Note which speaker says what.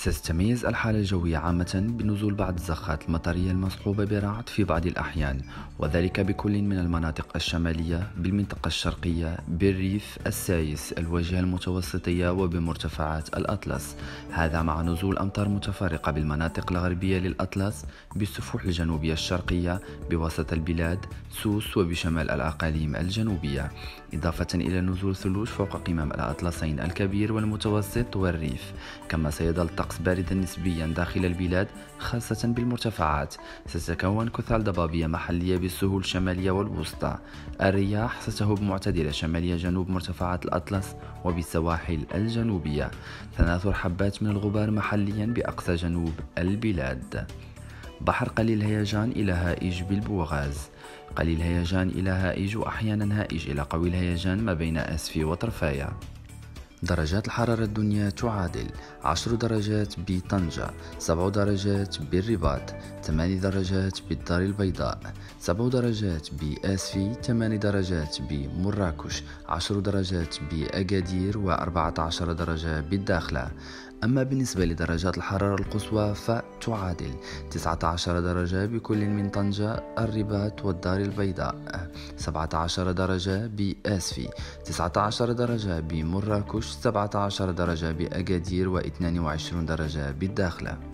Speaker 1: ستتميز الحالة الجوية عامة بنزول بعض الزخات المطرية المصحوبة برعد في بعض الأحيان، وذلك بكل من المناطق الشمالية، بالمنطقة الشرقية، بالريف السايس، الواجهة المتوسطية، وبمرتفعات الأطلس. هذا مع نزول أمطار متفرقة بالمناطق الغربية للأطلس، بالسفوح الجنوبية الشرقية، بوسط البلاد، سوس، وبشمال الأقاليم الجنوبية، إضافة إلى نزول ثلوج فوق قمم الأطلسين الكبير والمتوسط والريف. كما سيظل الطقس باردا نسبيا داخل البلاد، خاصة بالمرتفعات. ستتكون كتل ضبابية محلية بالسهول الشمالية والوسطى. الرياح ستهب معتدلة شمالية جنوب مرتفعات الأطلس وبالسواحل الجنوبية. تناثر حبات من الغبار محليا بأقصى جنوب البلاد. بحر قليل هيجان إلى هائج بالبوغاز، قليل هيجان إلى هائج، وأحيانا هائج إلى قوي الهيجان ما بين أسفي وطرفايا. درجات الحرارة الدنيا تعادل 10 درجات بطنجة، 7 درجات بالرباط، 8 درجات بالدار البيضاء، 7 درجات بآسفي، 8 درجات بمراكش، 10 درجات بأكادير، و14 درجة بالداخلة. أما بالنسبة لدرجات الحرارة القصوى فتعادل 19 درجة بكل من طنجة، الرباط، والدار البيضاء، 17 درجة بآسفي، 19 درجة بمراكش، 17 درجة بأكادير، و22 درجة بالداخلة.